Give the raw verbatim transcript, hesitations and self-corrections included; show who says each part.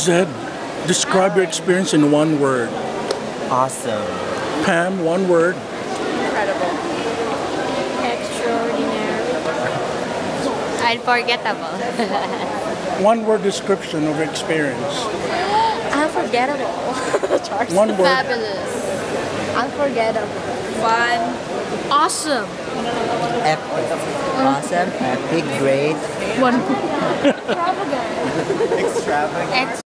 Speaker 1: Zed, describe your experience in one word.
Speaker 2: Awesome.
Speaker 1: Pam, one word.
Speaker 3: Incredible.
Speaker 4: Extraordinary.
Speaker 3: Unforgettable.
Speaker 1: One word description of your experience.
Speaker 4: Unforgettable.
Speaker 1: One word.
Speaker 3: Fabulous.
Speaker 4: Unforgettable.
Speaker 3: Fun.
Speaker 4: Awesome.
Speaker 2: Epic. Awesome. Epic. Great.
Speaker 4: Extravagant.
Speaker 2: Extravagant.